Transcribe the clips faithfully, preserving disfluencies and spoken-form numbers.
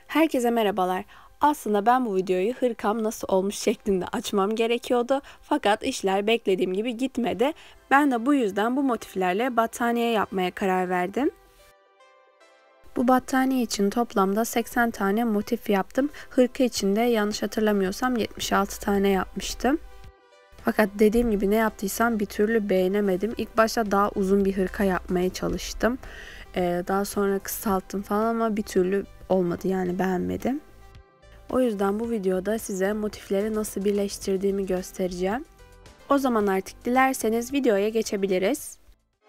Herkese merhabalar. Aslında ben bu videoyu hırkam nasıl olmuş şeklinde açmam gerekiyordu. Fakat işler beklediğim gibi gitmedi. Ben de bu yüzden bu motiflerle battaniye yapmaya karar verdim. Bu battaniye için toplamda seksen tane motif yaptım. Hırka için de yanlış hatırlamıyorsam yetmiş altı tane yapmıştım. Fakat dediğim gibi ne yaptıysam bir türlü beğenemedim. İlk başta daha uzun bir hırka yapmaya çalıştım. Ee, daha sonra kısalttım falan ama bir türlü olmadı, yani beğenmedim. O yüzden bu videoda size motifleri nasıl birleştirdiğimi göstereceğim. O zaman artık dilerseniz videoya geçebiliriz.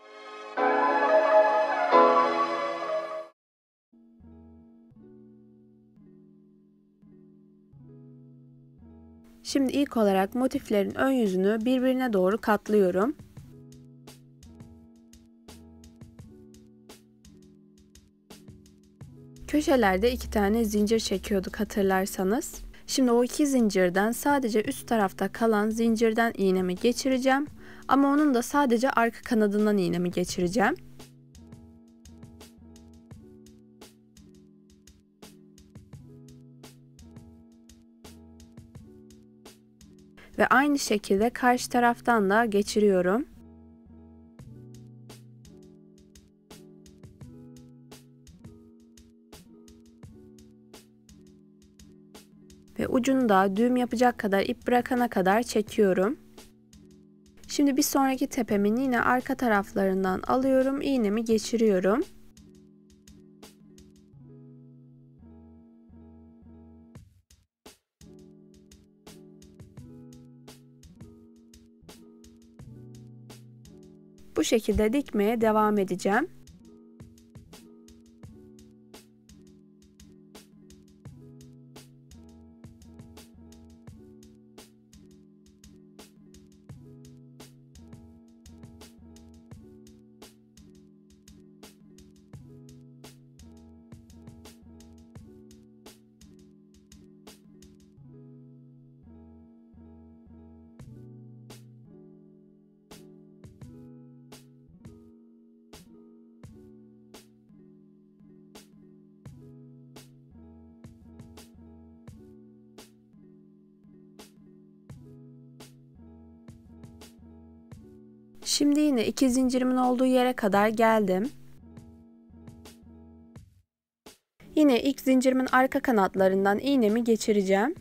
Şimdi ilk olarak motiflerin ön yüzünü birbirine doğru katlıyorum. Köşelerde iki tane zincir çekiyorduk hatırlarsanız. Şimdi o iki zincirden sadece üst tarafta kalan zincirden iğnemi geçireceğim. Ama onun da sadece arka kanadından iğnemi geçireceğim. Ve aynı şekilde karşı taraftan da geçiriyorum. Ve ucunu da düğüm yapacak kadar ip bırakana kadar çekiyorum. Şimdi bir sonraki tepemin yine arka taraflarından alıyorum, iğnemi geçiriyorum. Bu şekilde dikmeye devam edeceğim. Şimdi yine iki zincirimin olduğu yere kadar geldim. Yine ilk zincirimin arka kanatlarından iğnemi geçireceğim.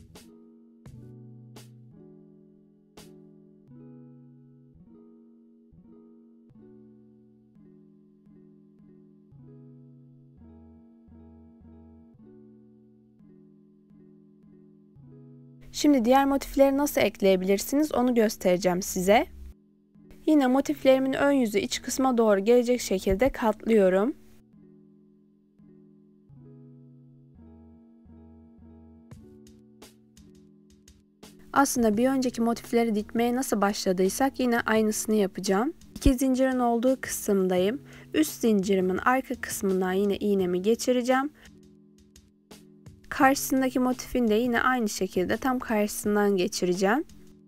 Şimdi diğer motifleri nasıl ekleyebilirsiniz onu göstereceğim size. Yine motiflerimin ön yüzü iç kısma doğru gelecek şekilde katlıyorum. Aslında bir önceki motifleri dikmeye nasıl başladıysak yine aynısını yapacağım. İki zincirin olduğu kısımdayım. Üst zincirimin arka kısmından yine iğnemi geçireceğim. Karşısındaki motifin de yine aynı şekilde tam karşısından geçireceğim.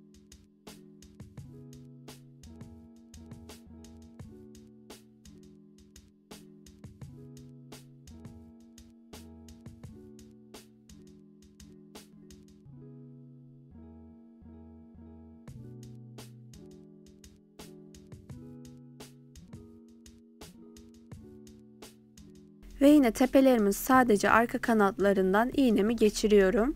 Ve yine tepelerimin sadece arka kanatlarından iğnemi geçiriyorum.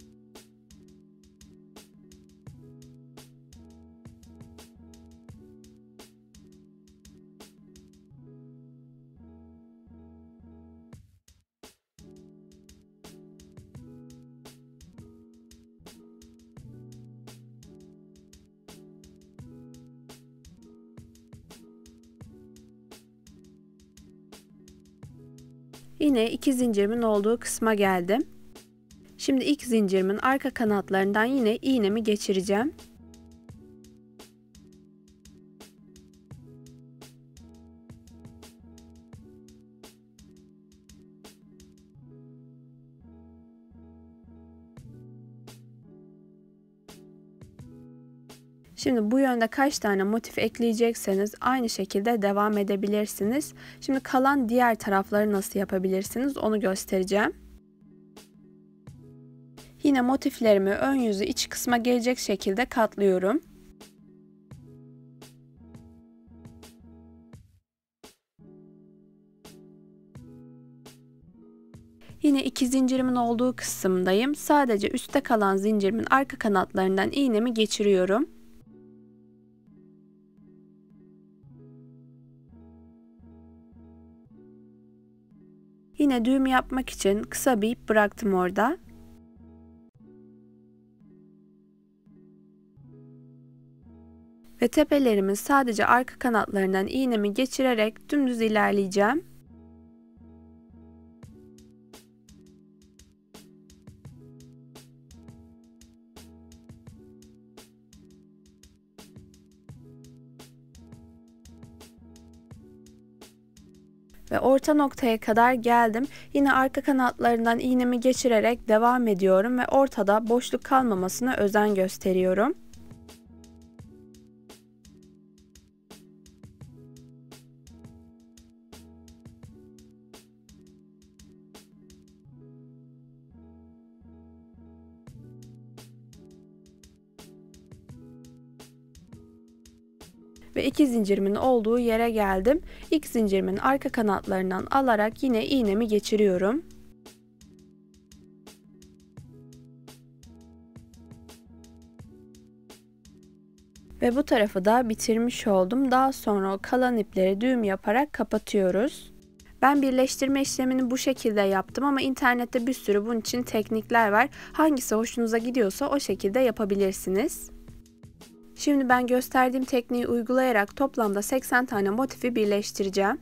Yine iki zincirimin olduğu kısma geldim. Şimdi ilk zincirimin arka kanatlarından yine iğnemi geçireceğim. Şimdi bu yönde kaç tane motif ekleyecekseniz aynı şekilde devam edebilirsiniz. Şimdi kalan diğer tarafları nasıl yapabilirsiniz onu göstereceğim. Yine motiflerimi ön yüzü iç kısma gelecek şekilde katlıyorum. Yine iki zincirimin olduğu kısımdayım. Sadece üstte kalan zincirimin arka kanatlarından iğnemi geçiriyorum. Yine düğüm yapmak için kısa bir ip bıraktım orada. Ve tepelerimin sadece arka kanatlarından iğnemi geçirerek dümdüz ilerleyeceğim. Ve orta noktaya kadar geldim. Yine arka kanatlarından iğnemi geçirerek devam ediyorum ve ortada boşluk kalmamasına özen gösteriyorum. Ve iki zincirimin olduğu yere geldim. İlk zincirimin arka kanatlarından alarak yine iğnemi geçiriyorum. Ve bu tarafı da bitirmiş oldum. Daha sonra o kalan ipleri düğüm yaparak kapatıyoruz. Ben birleştirme işlemini bu şekilde yaptım ama internette bir sürü bunun için teknikler var. Hangisi hoşunuza gidiyorsa o şekilde yapabilirsiniz. Şimdi ben gösterdiğim tekniği uygulayarak toplamda seksen tane motifi birleştireceğim.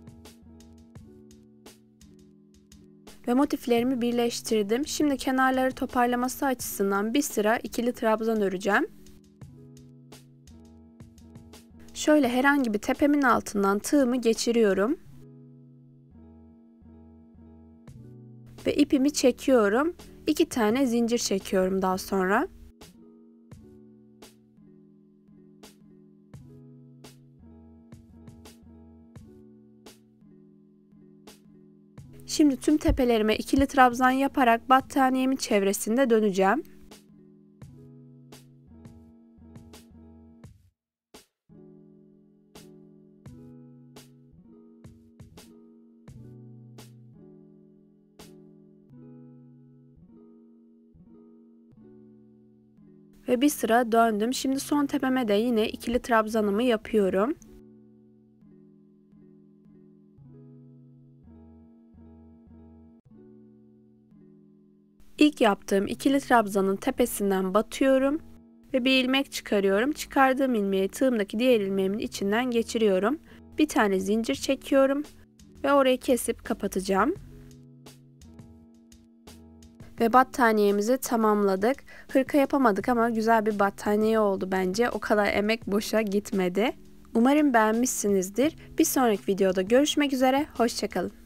Ve motiflerimi birleştirdim. Şimdi kenarları toparlaması açısından bir sıra ikili trabzan öreceğim. Şöyle herhangi bir tepemin altından tığımı geçiriyorum. Ve ipimi çekiyorum. İki tane zincir çekiyorum daha sonra. Şimdi tüm tepelerime ikili trabzan yaparak battaniyemin çevresinde döneceğim. Ve bir sıra döndüm. Şimdi son tepeme de yine ikili trabzanımı yapıyorum. İlk yaptığım ikili trabzanın tepesinden batıyorum ve bir ilmek çıkarıyorum. Çıkardığım ilmeği tığımdaki diğer ilmeğimin içinden geçiriyorum. Bir tane zincir çekiyorum ve orayı kesip kapatacağım. Ve battaniyemizi tamamladık. Hırka yapamadık ama güzel bir battaniye oldu bence. O kadar emek boşa gitmedi. Umarım beğenmişsinizdir. Bir sonraki videoda görüşmek üzere. Hoşça kalın.